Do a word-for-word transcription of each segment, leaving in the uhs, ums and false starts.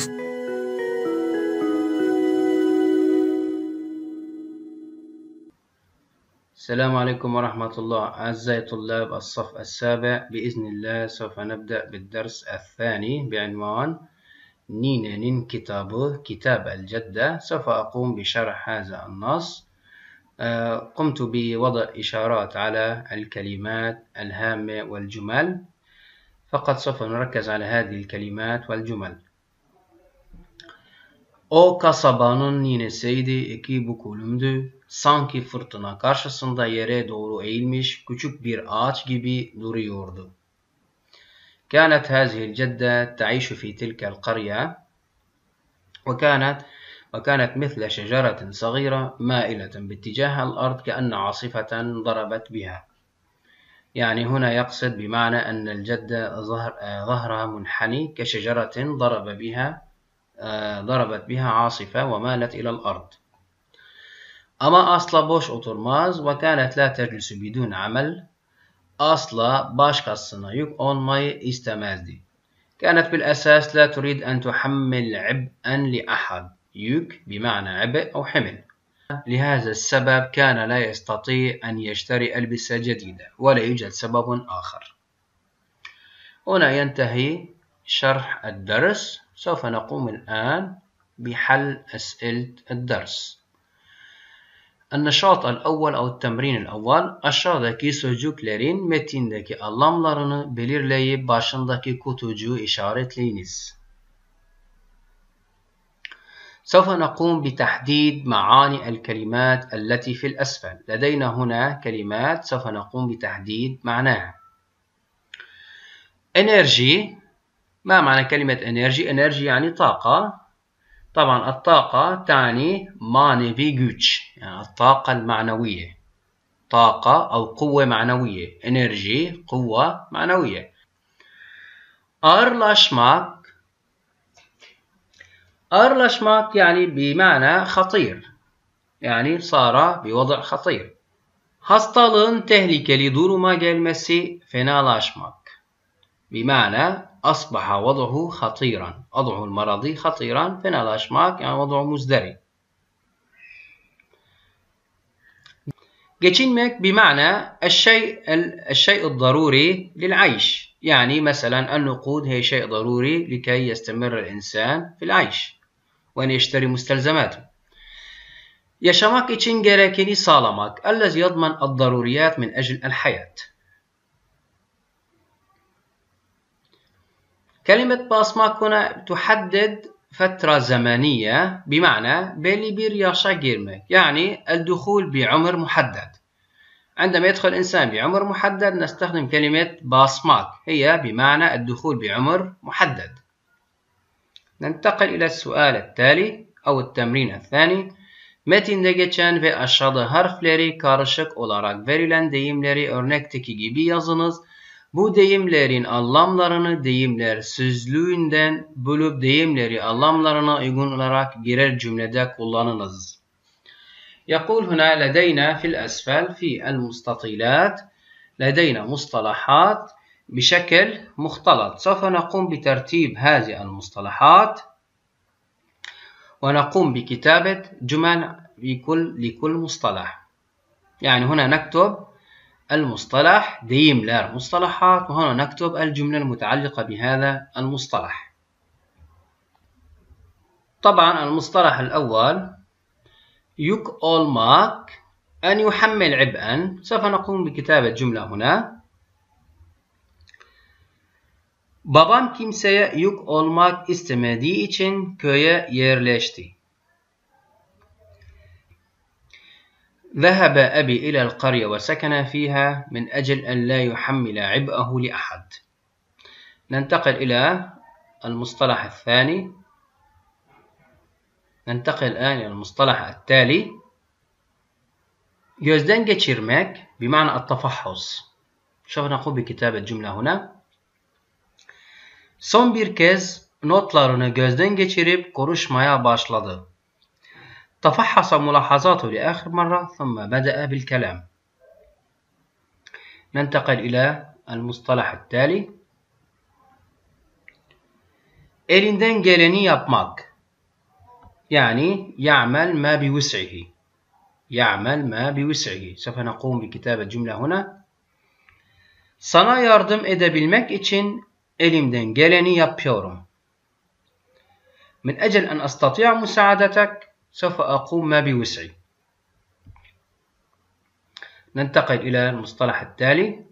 السلام عليكم ورحمة الله. أعزائي طلاب الصف السابع، بإذن الله سوف نبدأ بالدرس الثاني بعنوان نينين كتابه كتاب الجدة. سوف أقوم بشرح هذا النص. قمت بوضع إشارات على الكلمات الهامة والجمل، فقط سوف نركز على هذه الكلمات والجمل. O kasabanın ninesiydi, iki bukulumdu. Sanki fırtına karşısında yere doğru eğilmiş küçük bir ağaç gibi duruyordu. كانت هذه الجدة تعيش في تلك القرية، وكانت وكانت مثل شجرة صغيرة مائلة باتجاه الأرض كأن عاصفة ضربت بها. يعني هنا يقصد بمعنى أن الجدة ظهر ظهرها منحني كشجرة ضرب بها ضربت بها عاصفة ومالت إلى الأرض. Ama asla boş oturmaz ve kânet la teclisu bidun amel. Asla başkasına yük olmayı istemezdi. كانت بالأساس لا تريد أن تحمل عبئا لأحد. يك بمعنى عبء أو حمل. لهذا السبب كان لا يستطيع أن يشتري ألبسة جديدة، ولا يوجد سبب آخر. هنا ينتهي شرح الدرس. سوف نقوم الآن بحل أسئلة الدرس. النشاط الأول أو التمرين الأول. Aşağıdaki sözcüklerin metindeki anlamlarını belirleyip başındaki kutucuğu işaretleyiniz. سوف نقوم بتحديد معاني الكلمات التي في الأسفل. لدينا هنا كلمات سوف نقوم بتحديد معناها. إنرجي. ما معنى كلمة إنرجي؟ إنرجي يعني طاقة. طبعا الطاقة تعني مانيفي جوتش، يعني الطاقة المعنوية. طاقة أو قوة معنوية. إنرجي قوة معنوية. أرلاشماك. أرلاشماك يعني بمعنى خطير، يعني صار بوضع خطير. Hastalığın tehlikeli duruma gelmesi fenalaşmak. بمعنى أصبح وضعه خطيرا. وضعه المرضي خطيرا. fenalaşmak يعني وضعه مزدري. geçinmek بمعنى الشيء الشيء الضروري للعيش. يعني مثلا النقود هي شيء ضروري لكي يستمر الإنسان في العيش وأن يشتري مستلزماته. yaşamak için gerekeni sağlamak. الذي يضمن الضروريات من أجل الحياة. كلمة basmak هنا تحدد فترة زمنية، بمعنى belli bir yaşa girmek، يعني الدخول بعمر محدد. عندما يدخل الإنسان بعمر محدد نستخدم كلمة basmak، هي بمعنى الدخول بعمر محدد. ننتقل إلى السؤال التالي أو التمرين الثاني. Metinde geçen ve aşağıda harfleri karışık olarak verilen deyimleri örnekteki gibi yazınız. Bu deyimlerin anlamlarını deyimler sözlüğünden bulup deyimleri anlamlarına uygun olarak birer cümlede kullanınız. يقول هنا لدينا في الأسفل في المستطيلات لدينا مصطلحات بشكل مختلط. سوف نقوم بترتيب هذه المصطلحات ونقوم بكتابة جمل لكل لكل مصطلح. يعني هنا نكتب المصطلح deyimler مصطلحات، وهنا نكتب الجملة المتعلقة بهذا المصطلح. طبعا المصطلح الأول yük olmak، أن يحمل عبئا. سوف نقوم بكتابة جملة هنا. Babam kimseye yük olmak istemediği için köye yerleşti. ذهب أبي إلى القرية وسكن فيها من أجل أن لا يحمل عبئه لأحد. ننتقل إلى المصطلح الثاني. ننتقل الآن إلى المصطلح التالي. gözden geçirmek بمعنى التفحص. شوف نقوم بكتابة جملة هنا. Son bir kez notlarını gözden geçirip konuşmaya başladı. تفحص ملاحظاته لآخر مرة ثم بدأ بالكلام. ننتقل إلى المصطلح التالي. elinden geleni yapmak. Yani يعمل ما بوسعه. يعمل ما بوسعه. سوف نقوم بكتابة جملة هنا. Sana yardım edebilmek için elimden geleni yapıyorum. من أجل أن أستطيع مساعدتك سوف أقوم ما بوسعي. ننتقل إلى المصطلح التالي.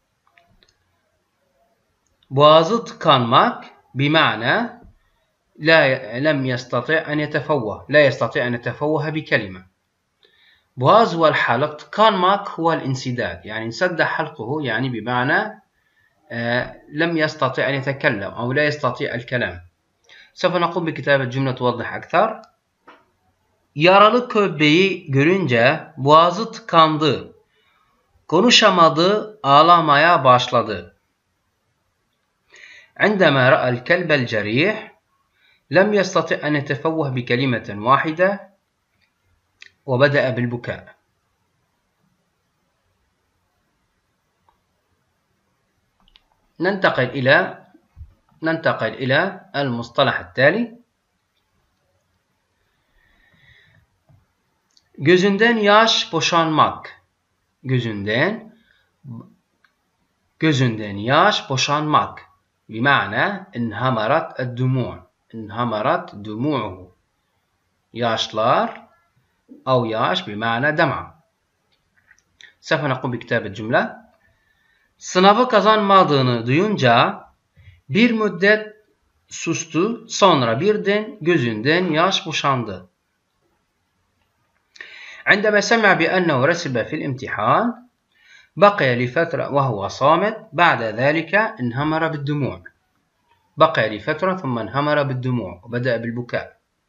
boğazı tıkanmak بمعنى لا لم يستطيع أن يتفوه لا يستطيع أن يتفوه بكلمة. boğaz والحلق tıkanmak هو الانسداد يعني انسد حلقه يعني بمعنى آه لم يستطيع أن يتكلم أو لا يستطيع الكلام. سوف نقوم بكتابة جملة توضح أكثر. Yaralı köpeği görünce boğazı tıkandı. Konuşamadı, ağlamaya başladı. عندما رأى الكلب الجريح لم يستطع أن يتفوه بكلمة واحدة وبدأ بالبكاء. ننتقل إلى ننتقل إلى المصطلح التالي. Gözünden yaş boşanmak. Gözünden gözünden yaş boşanmak. بمعنى انهمرت الدموع. انهمرت دموعه. Yaşlar أو yaş بمعنى دمعة. سوف نقوم بكتابة جملة. Sınavı kazanmadığını duyunca bir müddet sustu. Sonra birden gözünden yaş boşandı. عندما سمع بأنه رسب في الامتحان بقي لفترة وهو صامت بعد ذلك انهمر بالدموع. بقي لفترة ثم انهمر بالدموع وبدأ بالبكاء.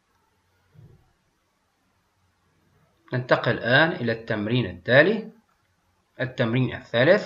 ننتقل الآن إلى التمرين التالي. التمرين الثالث.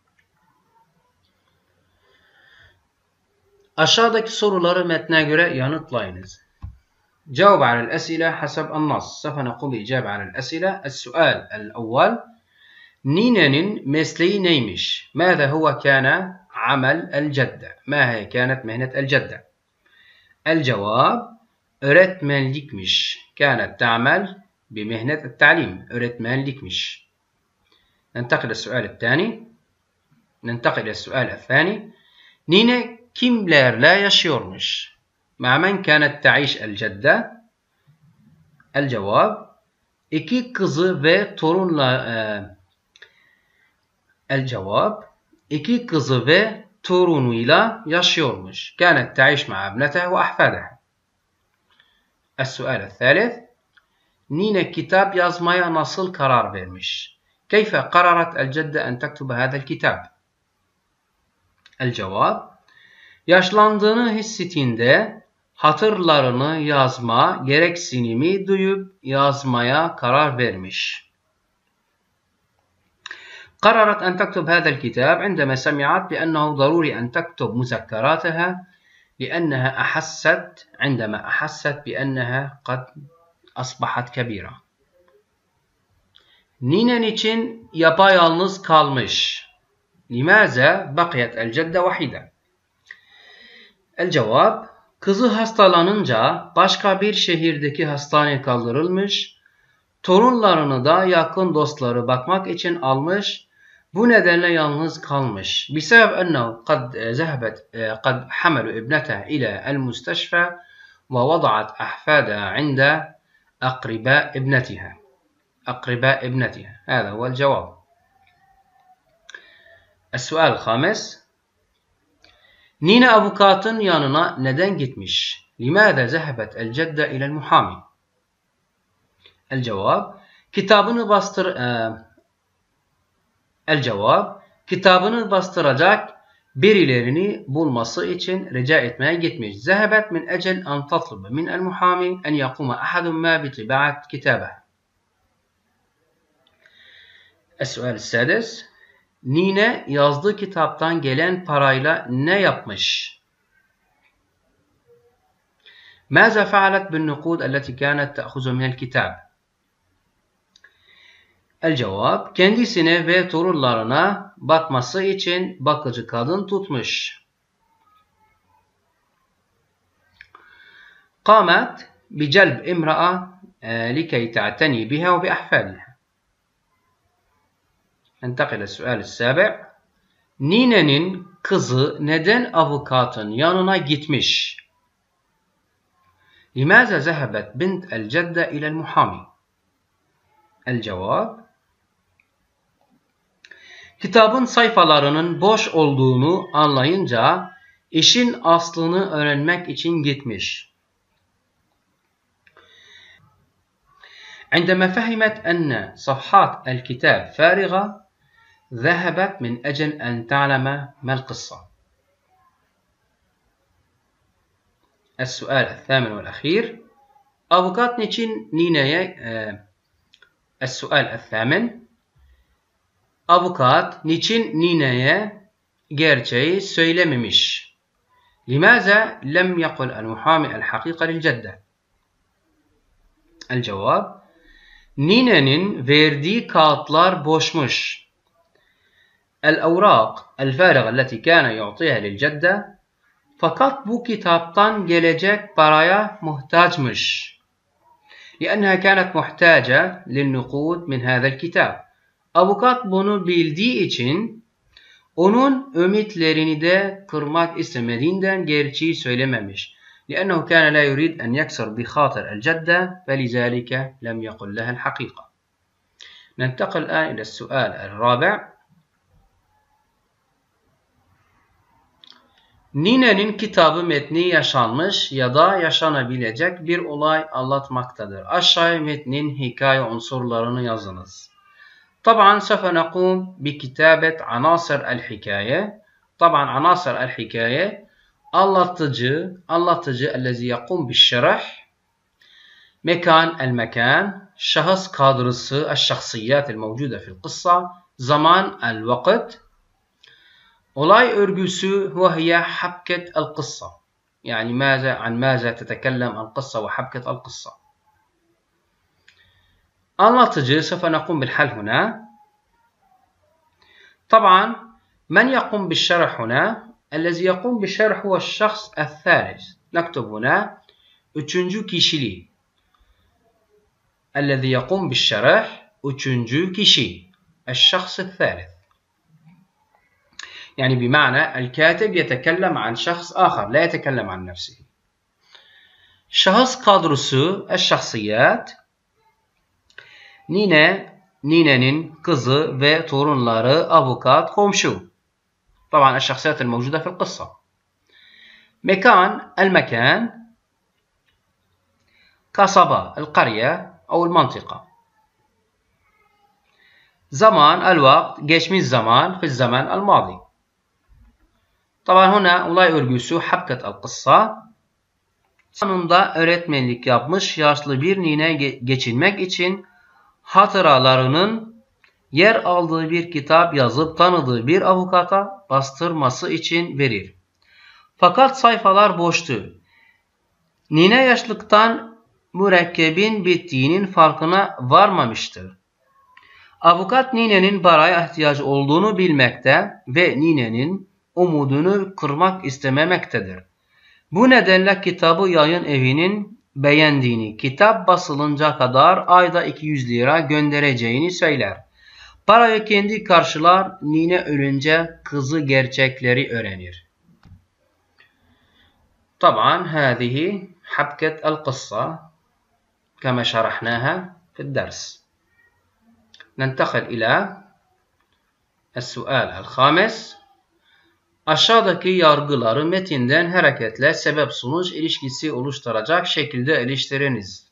Aşağıdaki soruları metne göre yanıtlayınız. جاوب على الأسئلة حسب النص. سوف نقوم بالإجابة على الأسئلة. السؤال الأول: Nine'nin mesleği neymiş? ماذا هو كان عمل الجدة؟ ما هي كانت مهنة الجدة؟ الجواب: öğretmenlikmiş. كانت تعمل بمهنة التعليم. öğretmenlikmiş. ننتقل للسؤال الثاني. ننتقل إلى السؤال الثاني. Nine kimlerle yaşıyormuş? مع من كانت تعيش الجدة؟ الجواب: iki kızı ve torunla e, الجواب: iki kızı ve torunuyla yaşıyormuş. كانت تعيش مع ابنتها وأحفادها. السؤال الثالث. Nine kitap yazmaya nasıl karar vermiş? كيف قررت الجدة أن تكتب هذا الكتاب؟ الجواب: yaşlandığını hissettiğinde hatırlarını yazma gereksinimi duyup yazmaya karar vermiş. قررت أن تكتب هذا الكتاب عندما سمعت بأنه ضروري أن تكتب مذكراتها لأنها أحست عندما أحست بأنها قد أصبحت كبيرة. Ninen için yapayalnız kalmış. لماذا بقيت الجدة وحيدة؟ الجواب: kızı hastalanınca başka bir şehirdeki hastaneye kaldırılmış. Torunlarını da yakın dostları bakmak için almış. Bu nedenle yalnız kalmış. بسبب أنه قد ذهبت قد حملوا ابنتها إلى المستشفى ووضعت أحفادها عند أقرباء ابنتها. أقرباء ابنتها. هذا هو الجواب. السؤال الخامس. Nine avukatın yanına neden gitmiş? لماذا ذهبت الجدة إلى المحامي؟ الجواب: kitabını bastır e, الجواب: kitabını bastıracak birilerini bulması için rica etmeye gitmiş. ذهبت من أجل أن تطلب من المحامي أن يقوم أحد ما بطباعة كتابه. السؤال السادس. Nine yazdığı kitaptan gelen parayla ne yapmış? ماذا فعلت بالنقود التي كانت تأخذ من الكتاب؟ الجواب: kendisine ve torunlarına bakması için bakıcı kadın tutmuş. قامت بجلب امرأة لكي تعتني بها وبأحفادها. ننتقل للسؤال السابع. Nine'nin kızı neden avukatın yanına gitmiş? لماذا ذهبت بنت الجدة إلى المحامي؟ الجواب: kitabın sayfalarının boş olduğunu anlayınca işin aslını öğrenmek için gitmiş. عندما فهمت أن صفحات الكتاب فارغة ذهبت من أجل أن تعلم ما القصة. السؤال الثامن والأخير. Avukat niçin Nine'ye e, السؤال الثامن. Avukat niçin Nine'ye gerçeği söylememiş? لماذا لم يقل المحامي الحقيقة للجدة؟ الجواب: Nine'nin verdiği kağıtlar boşmuş. الأوراق الفارغة التي كان يعطيها للجدة. Fakat bu kitaptan gelecek paraya muhtaçmış. لأنها كانت محتاجة للنقود من هذا الكتاب. Avukat bunu bildiği için onun ümitlerini de kırmak istemediğinden gerçeği söylememiş. لأنه كان لا يريد أن يكسر بخاطر الجدة فلذلك لم يقل لها الحقيقة. ننتقل الآن إلى السؤال الرابع. Nine'nin kitabı metni yaşanmış ya da yaşanabilecek bir olay anlatmaktadır. Aşağıya metnin hikaye unsurlarını yazınız. طبعا سوف نقوم بكتابة عناصر الحكاية. طبعا عناصر الحكاية anlatıcı, anlatıcı الذي يقوم بالشرح. مكان المكان. şahıs kadrosu الشخصيات الموجودة في القصة. zaman الوقت. olay örgüsü وهي حبكة القصة. يعني ماذا عن ماذا تتكلم القصة وحبكة القصة. anlatıcı سوف نقوم بالحل هنا. طبعا من يقوم بالشرح هنا؟ الذي يقوم بالشرح هو الشخص الثالث. نكتب هنا üçüncü kişiliği. الذي يقوم بالشرح üçüncü kişi. الشخص الثالث. يعني بمعنى الكاتب يتكلم عن شخص آخر لا يتكلم عن نفسه. şahıs kadrosu الشخصيات. Nine, Nine'nin kızı ve torunları, avukat, komşu. طبعا الشخصيات الموجودة في القصة. مكان المكان. kasaba القرية أو المنطقة. zaman الوقت geçmiş zaman في الزمن الماضي. طبعا هنا olay örgüsü حبكة القصة. Zamanında öğretmenlik yapmış yaşlı bir nine geçinmek için hatıralarının yer aldığı bir kitap yazıp tanıdığı bir avukata bastırması için verir. Fakat sayfalar boştu. Nine yaşlıktan mürekkebin bittiğinin farkına varmamıştır. Avukat Nine'nin paraya ihtiyacı olduğunu bilmekte ve Nine'nin umudunu kırmak istememektedir. Bu nedenle kitabı yayın evinin beğendiğini, kitap basılınca kadar ayda iki yüz lira göndereceğini söyler. Parayı kendi karşılar, Nine ölünce kızı gerçekleri öğrenir. طبعا هذه حبكة القصة كما شرحناها في الدرس. ننتقل إلى السؤال الخامس. Aşağıdaki yargıları metinden hareketle sebep-sonuç ilişkisi oluşturacak şekilde eleştiriniz.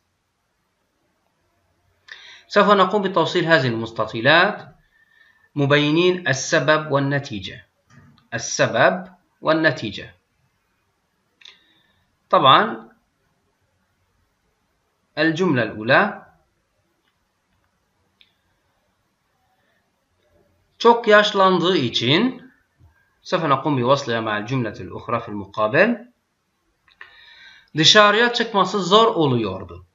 سوف نقوم بتوصيل هذه المستطيلات مبينين السبب والنتيجة. السبب والنتيجة. طبعا الجملة الأولى çok yaşlandığı için سوف نقوم بوصلها مع الجملة الأخرى في المقابل. Dışarıya çıkması zor oluyordu.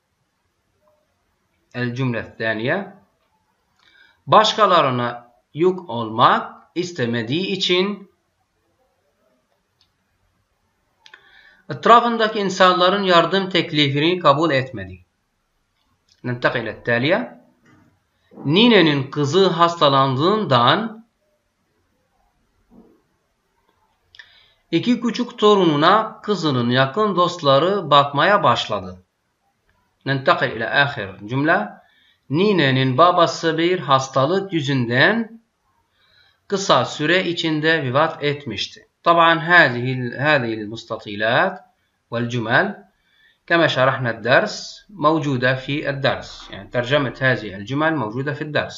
الجملة الثانية başkalarına yük olmak istemediği için Etrafındaki insanların yardım teklifini kabul etmedi. Nentakil ettaliye. Ninenin kızı hastalandığından iki küçük torununa kızının yakın dostları bakmaya başladı. Nentakil ile ahir cümle. Ninenin babası bir hastalık yüzünden kısa süre içinde vefat etmişti. طبعا هذه هذه المستطيلات والجمل كما شرحنا الدرس موجودة في الدرس، يعني ترجمة هذه الجمل موجودة في الدرس.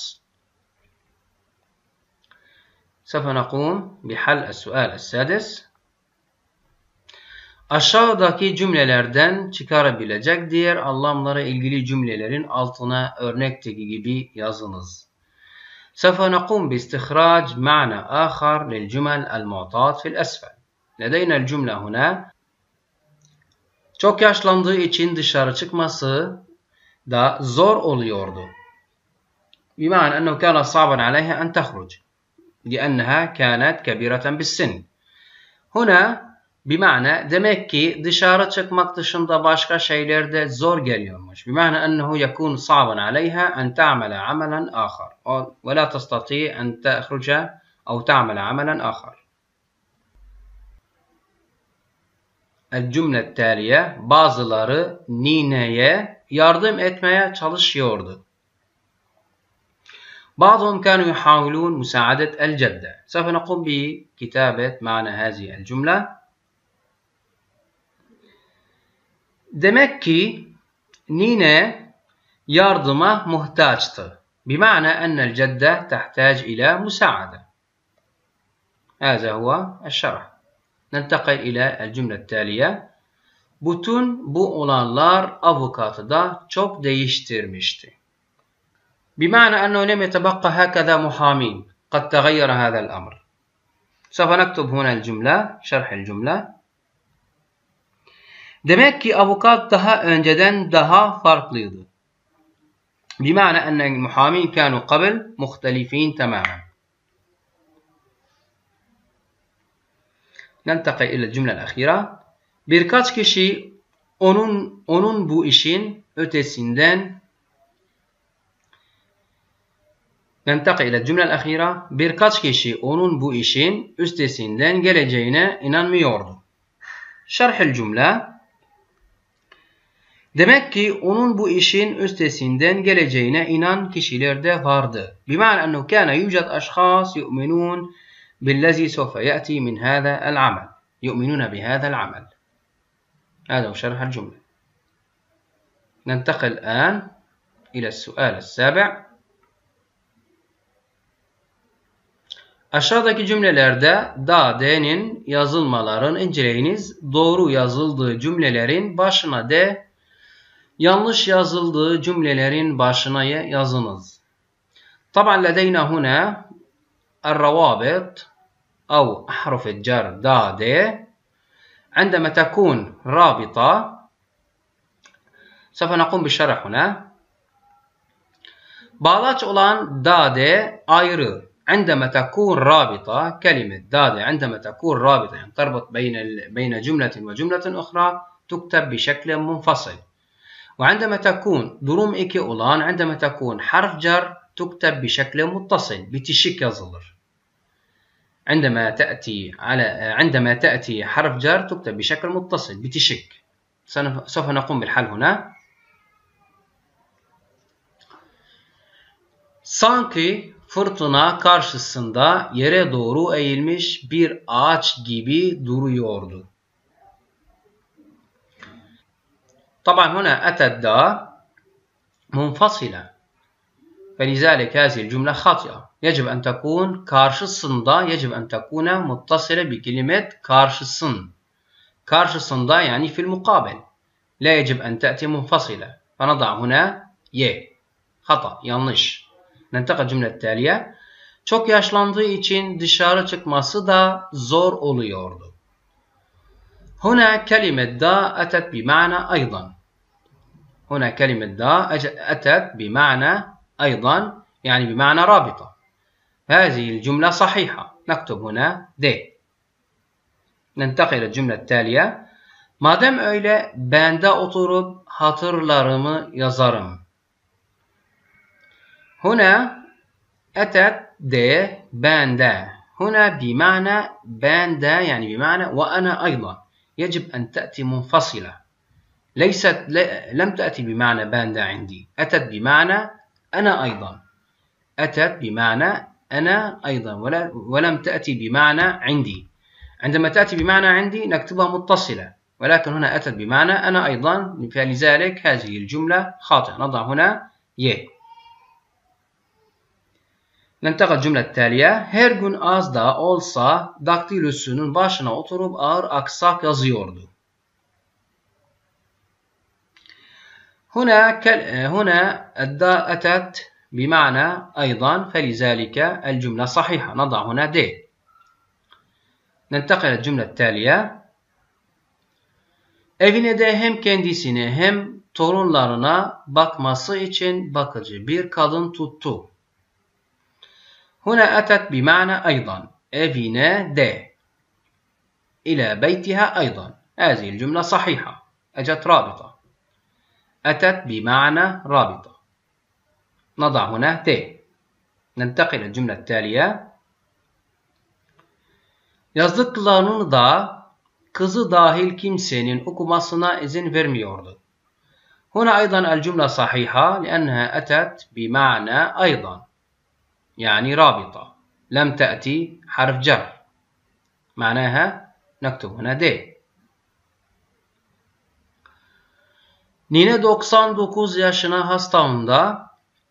سوف نقوم بحل السؤال السادس. Aşağıdaki cümlelerden çıkarabilecek diğer anlamlara ilgili cümlelerin altına örnekteki gibi yazınız. سوف نقوم باستخراج معنى آخر للجمل المعطاة في الأسفل. لدينا الجملة هنا. Çok yaşlandığı için dışarı çıkması da zor oluyordu. بمعنى أنه كان صعبا عليها أن تخرج لأنها كانت كبيرة بالسن. هنا بمعنى demek ki dışarı çıkmak dışında başka şeyler de zor geliyormuş. بمعنى أنه يكون صعبا عليها أن تعمل عملا آخر ولا تستطيع أن تخرج أو تعمل عملا آخر. الجملة التالية. Bazıları nineye yardım etmeye çalışıyordu. بعضهم كانوا يحاولون مساعدة الجدة. سوف نقوم بكتابة معنى هذه الجملة. Demek ki nine yardıma muhtaçtı. بمعنى أن الجدة تحتاج إلى مساعدة. هذا هو الشرح. ننتقل إلى الجملة التالية. Bütün bu olanlar avukatı da çok değiştirmişti. بمعنى أنه لم يتبقى هكذا محامين. قد تغير هذا الأمر. سوف نكتب هنا الجملة. شرح الجملة. Demek ki avukat daha önceden daha farklıydı. بمعنى أن المحامين كانوا قبل مختلفين تماما. ننتقل إلى الجملة الأخيرة. Birkaç kişi onun onun bu işin ötesinden ننتقل إلى الجملة الأخيرة. Birkaç kişi onun bu işin üstesinden geleceğine inanmıyordu. شرح الجملة. Demek ki onun bu işin üstesinden geleceğine inan kişiler de vardı. بمعنى أنه كان يوجد أشخاص يؤمنون بالذي سوف يأتي من هذا العمل. يؤمنون بهذا العمل. هذا هو شرح الجملة. ننتقل الآن إلى السؤال السابع. Aşağıdaki cümlelerde da, de'nin yazılmalarını inceleyiniz. Doğru yazıldığı cümlelerin başına de, yanlış yazıldığı cümlelerin başına yazınız. طبعا لدينا هنا الروابط أو أحرف الجر دا دي عندما تكون رابطة. سوف نقوم بالشرح هنا. Bağlaç olan da de ayrı. عندما تكون رابطة كلمة دا دي عندما تكون رابطة يعني تربط بين بين جملة وجملة أخرى تكتب بشكل منفصل. وعندما تكون durum iki olan عندما تكون حرف جر تكتب بشكل متصل bitişik yazılır. عندما تأتي على عندما تأتي حرف جر تكتب بشكل متصل bitişik. سوف نقوم بالحل هنا. Sanki fırtına karşısında yere doğru eğilmiş bir ağaç gibi duruyordu. طبعا هنا أتت دا منفصلة فلذلك هذه الجملة خاطئة. يجب أن تكون karşısında يجب أن تكون متصلة بكلمة karşısın. karşısında يعني في المقابل. لا يجب أن تأتي منفصلة. فنضع هنا ي. خطأ. yanlış. ننتقل الجملة التالية. Çok yaşlandığı için dışarı çıkması da zor oluyordu. هنا كلمة دا أتت بمعنى أيضا. هنا كلمة دا أتت بمعنى أيضا يعني بمعنى رابطة. هذه الجملة صحيحة. نكتب هنا دي. ننتقل إلى الجملة التالية. Madem öyle, ben de oturup hatırlarımı yazarım. Huna أتت de ben de. هنا بمعنى ben de يعني بمعنى وأنا أيضا. يجب أن تأتي منفصلة. ليست لم تأتي بمعنى ben de عندي. أتت بمعنى أنا أيضا. أتت بمعنى أنا أيضا ولم تأتي بمعنى عندي. عندما تأتي بمعنى عندي نكتبها متصلة، ولكن هنا أتت بمعنى أنا أيضا، فلذلك هذه الجملة خاطئة. نضع هنا ي. ننتقل الجملة التالية. Her gün az da olsa daktilosunun başına oturup ağır aksak yazıyordu. هنا هنا الدال أتت بمعنى أيضا، فلذلك الجملة صحيحة. نضع هنا د. ننتقل الجملة التالية. Evine de hem kendisine hem torunlarına bakması için bakıcı bir kadın tuttu. هنا أتت بمعنى أيضا. evine de إلى بيتها أيضا. هذه الجملة صحيحة، أجت رابطة. أتت بمعنى رابطة. نضع هنا د. ننتقل الجملة التالية. Yazdıklarını da kızı dahil kimsenin okumasına izin vermiyordu. هنا أيضا الجملة صحيحة لأنها أتت بمعنى أيضا يعني رابطة، لم تأتي حرف جر، معناها نكتب هنا د. Nine doksan dokuz yaşına hastağında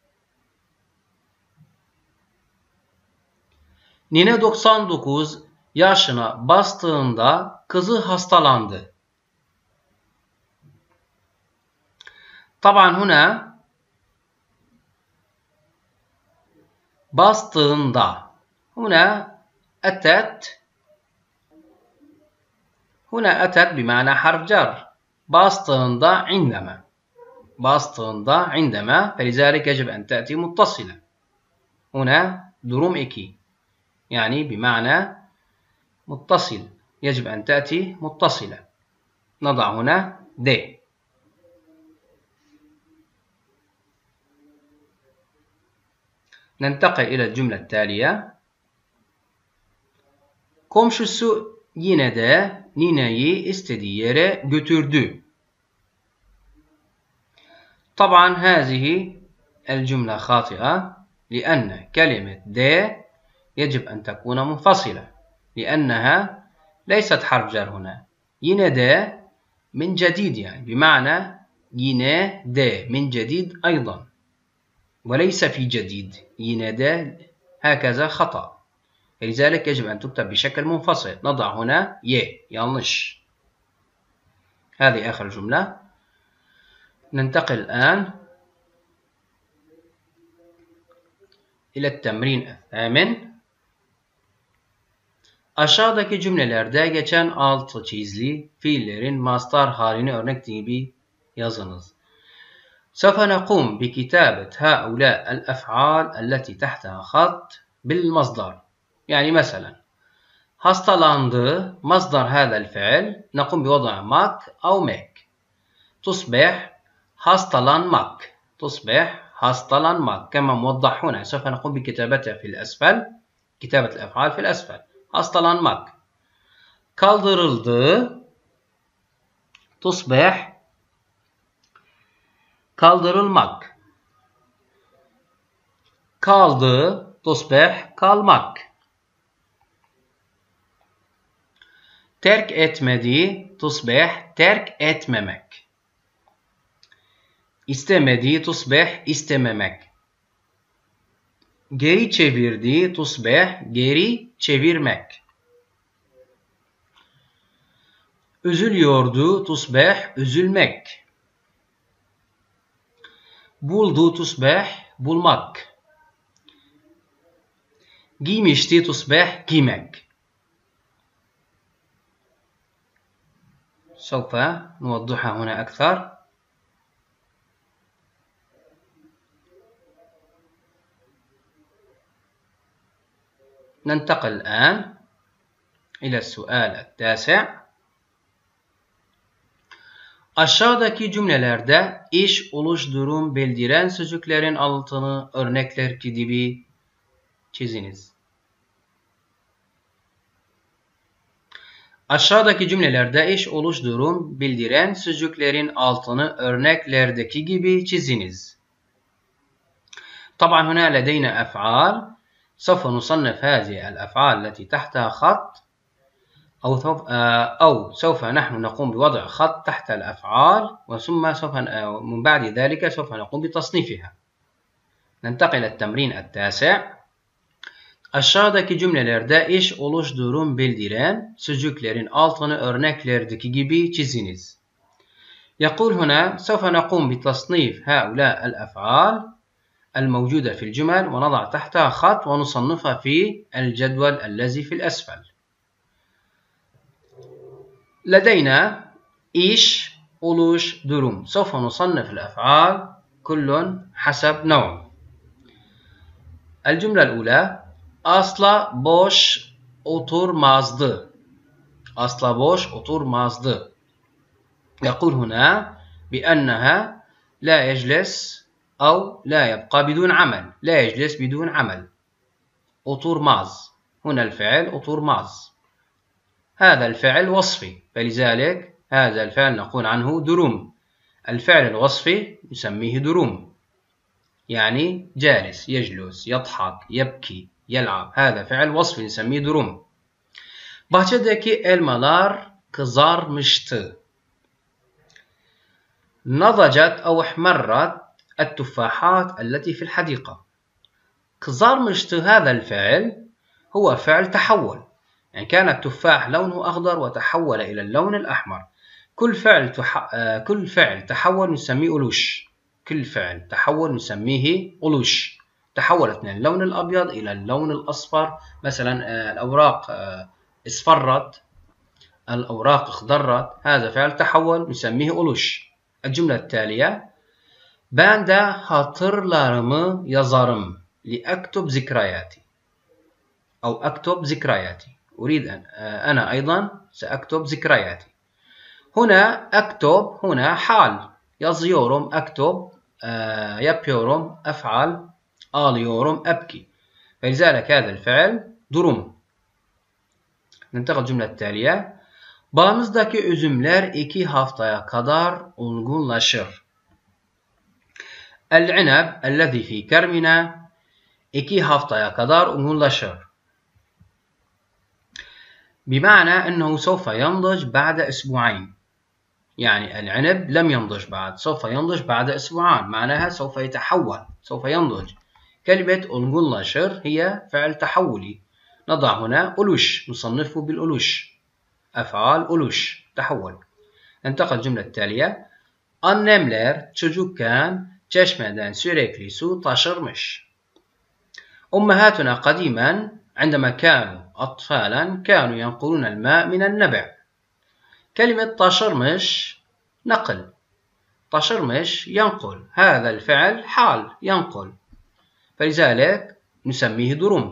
Nine doksan dokuz yaşına bastığında kızı hastalandı. طبعا هنا bastığında هنا أتت هنا أتت بمعنى حرف جر. bastığında عندما bastığında عندما فلذلك يجب أن تأتي متصلة. هنا durum iki يعني بمعنى متصل، يجب أن تأتي متصلة. نضع هنا د. ننتقل إلى الجملة التالية. Komşusu yine de Nine'yi istediği yere götürdü. طبعا هذه الجملة خاطئة لأن كلمة د يجب أن تكون منفصلة لأنها ليست حرف جر. هنا yine de من جديد يعني بمعنى yine de من جديد أيضا وليس في جديد. yine de هكذا خطأ، لذلك يجب أن تكتب بشكل منفصل. نضع هنا ي. yanlış. هذه آخر جملة. ننتقل الآن إلى التمرين الثامن. Aşağıdaki cümlelerde geçen altı çizili fiillerin mastar halini örnek gibi yazınız. سوف نقوم بكتابة هؤلاء الأفعال التي تحتها خط بالمصدر. يعني مثلا hastalandı مصدر هذا الفعل نقوم بوضع mak أو mek. تصبح hastalanmak. تصبح hastalanmak كما موضح هنا. سوف نقوم بكتابتها في الأسفل. كتابة الأفعال في الأسفل. hastalanmak. Kaldırıldı. تصبح kaldırılmak. Kaldı. تصبح kalmak. Terk etmedi. تصبح terk etmemek. İstemedi. تصبح istememek. Geri çevirdi. تصبح geri çevirmek. Üzülüyordu. تصبح üzülmek. Buldu. تصبح bulmak. Giymişti. تصبح giymek. سوف نوضحها هنا أكثر. ننتقل الآن إلى السؤال التاسع. Aşağıdaki cümlelerde iş, oluş, durum bildiren sözcüklerin altını örnekler gibi çiziniz. Aşağıdaki cümlelerde iş, oluş, durum bildiren sözcüklerin altını örneklerdeki gibi çiziniz. طبعا هنا لدينا أفعال سوف نصنف هذه الأفعال التي تحتها خط أو أو سوف نحن نقوم بوضع خط تحت الأفعال وثم سوف من بعد ذلك سوف نقوم بتصنيفها. ننتقل إلى التمرين التاسع. Aşağıdaki cümlelerde iş, oluş, durum bildiren sözcüklerin altını örneklerdeki gibi çiziniz. يقول هنا سوف نقوم بتصنيف هؤلاء الأفعال الموجودة في الجمل ونضع تحتها خط ونصنفها في الجدول الذي في الأسفل. لدينا إيش، oluş, durum. سوف نصنف الأفعال كل حسب نوع. الجملة الأولى asla boş oturmazdı. asla boş oturmazdı. يقول هنا بأنها لا يجلس أو لا يبقى بدون عمل. لا يجلس بدون عمل. oturmaz. هنا الفعل oturmaz. هذا الفعل وصفي فلذلك هذا الفعل نقول عنه دروم. الفعل الوصفي نسميه دروم، يعني جالس، يجلس، يضحك، يبكي، يلعب. هذا فعل وصفي نسميه دروم. Bahçedeki elmalar kızarmıştı. نضجت أو احمرت التفاحات التي في الحديقة. kızarmıştı هذا الفعل هو فعل تحول، يعني كان التفاح لونه أخضر وتحول إلى اللون الأحمر. كل فعل تح... كل فعل تحول نسميه ألوش. كل فعل تحول نسميه ألوش. تحولت من اللون الأبيض إلى اللون الأصفر. مثلا الأوراق اصفرت، الأوراق اخضرت. هذا فعل تحول نسميه ألوش. الجملة التالية ben de hatırlarımı yazarım لأكتب ذكرياتي أو أكتب ذكرياتي. أريد أن أنا أيضا سأكتب ذكرياتي. هنا أكتب هنا حال، yazıyorum أكتب، yapıyorum أفعل، ağlıyorum أبكي. فلذلك هذا الفعل durum. ننتقل الجملة التالية. Bağımızdaki üzümler iki haftaya kadar olgunlaşır. العنب الذي في كرمنا iki haftaya kadar olgunlaşır. بمعنى أنه سوف ينضج بعد أسبوعين. يعني العنب لم ينضج بعد، سوف ينضج بعد أسبوعان، معناها سوف يتحول، سوف ينضج. كلمة olgunlaşır هي فعل تحولي. نضع هنا ألوش، نصنفه بالألوش. أفعال ألوش تحول. ننتقل الجملة التالية. Annemler çocukken çeşmeden sürekli su taşırmış. أمهاتنا قديما عندما كانوا أطفالا كانوا ينقلون الماء من النبع. كلمة taşırmış نقل. taşırmış ينقل. هذا الفعل حال ينقل، فلذلك نسميه durum.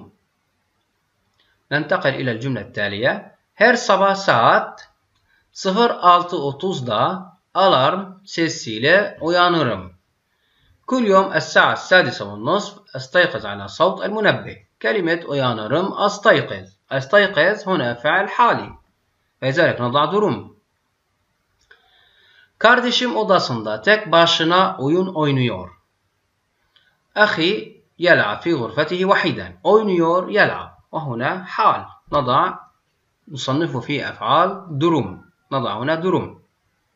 ننتقل إلى الجملة التالية. Her sabah saat sıfır altı otuzda alarm sesiyle uyanırım. كل يوم الساعة السادسة والنصف أستيقظ على صوت المنبه. كلمة uyanırım أستيقظ. أستيقظ هنا فعل حالي، فلذلك نضع durum. Kardeşim odasında tek başına oyun oynuyor. أخي يلعب في غرفته وحيدا. oynuyor يلعب، وهنا حال نضع نصنفه في أفعال durum. نضع هنا durum.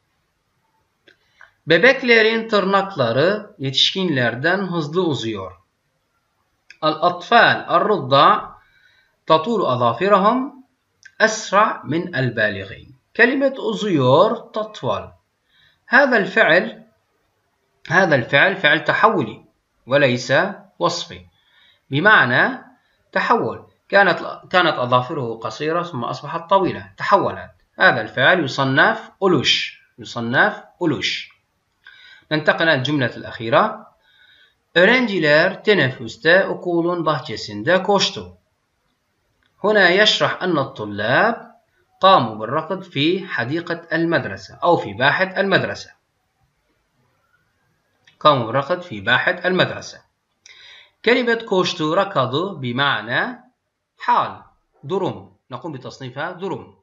Bebeklerin tırnakları yetişkinlerden hızlı uzuyor. الأطفال الرضع تطول أظافرهم أسرع من البالغين. كلمة uzuyor تطول. هذا الفعل هذا الفعل فعل تحولي وليس وصفي، بمعنى تحول. كانت كانت أظافره قصيرة ثم أصبحت طويلة، تحولت. هذا الفعل يصنف ألوش. يصنف ألوش. ننتقل إلى الجملة الأخيرة. Öğrenciler teneffüste okulun bahçesinde koştu. هنا يشرح أن الطلاب قاموا بالركض في حديقة المدرسة أو في باحة المدرسة. قاموا بالركض في باحة المدرسة. كلمة كوشتو ركضوا بمعنى حال درم، نقوم بتصنيفها درم.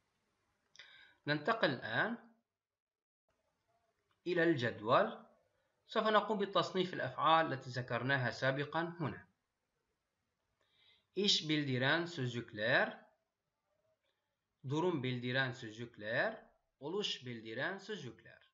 ننتقل الآن إلى الجدول. سوف نقوم بتصنيف الأفعال التي ذكرناها سابقا هنا. إيش bildiren sözcükler, durum bildiren sözcükler, oluş bildiren sözcükler.